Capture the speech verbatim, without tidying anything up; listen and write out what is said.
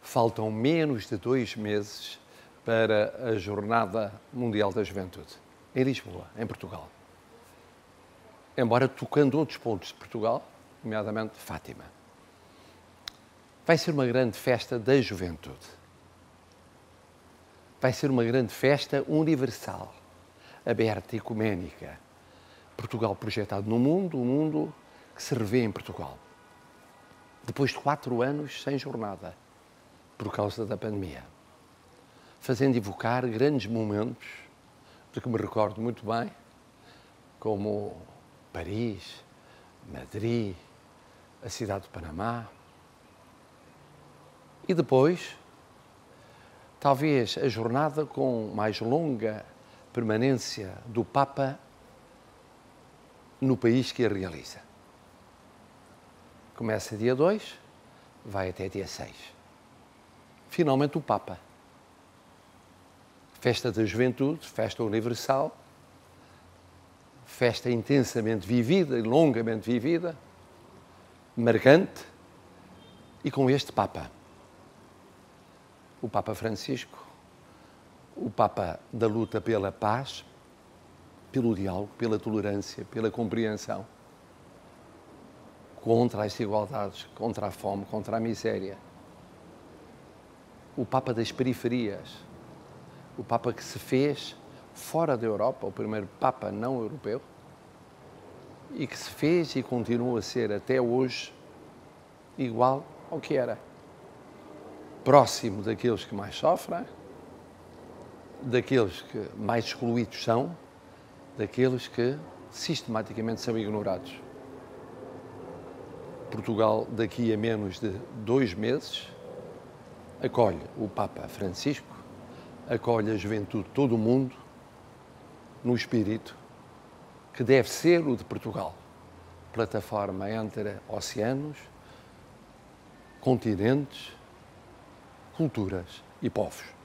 Faltam menos de dois meses para a Jornada Mundial da Juventude, em Lisboa, em Portugal. Embora tocando outros pontos de Portugal, nomeadamente Fátima. Vai ser uma grande festa da juventude. Vai ser uma grande festa universal, aberta, ecuménica. Portugal projetado no mundo, o mundo que se revê em Portugal. Depois de quatro anos sem jornada, por causa da pandemia. Fazendo evocar grandes momentos, de que me recordo muito bem, como Paris, Madrid, a cidade de Panamá. E depois, talvez a jornada com mais longa permanência do Papa no país que a realiza. Começa dia dois, vai até dia seis. Finalmente o Papa. Festa da juventude, festa universal, festa intensamente vivida e longamente vivida, marcante, e com este Papa. O Papa Francisco, o Papa da luta pela paz, pelo diálogo, pela tolerância, pela compreensão, contra as desigualdades, contra a fome, contra a miséria. O Papa das periferias, o Papa que se fez fora da Europa, o primeiro Papa não europeu, e que se fez e continua a ser até hoje igual ao que era. Próximo daqueles que mais sofrem, daqueles que mais excluídos são, daqueles que sistematicamente são ignorados. Portugal, daqui a menos de dois meses, acolhe o Papa Francisco, acolhe a juventude de todo o mundo, no espírito que deve ser o de Portugal, plataforma entre oceanos, continentes, culturas e povos.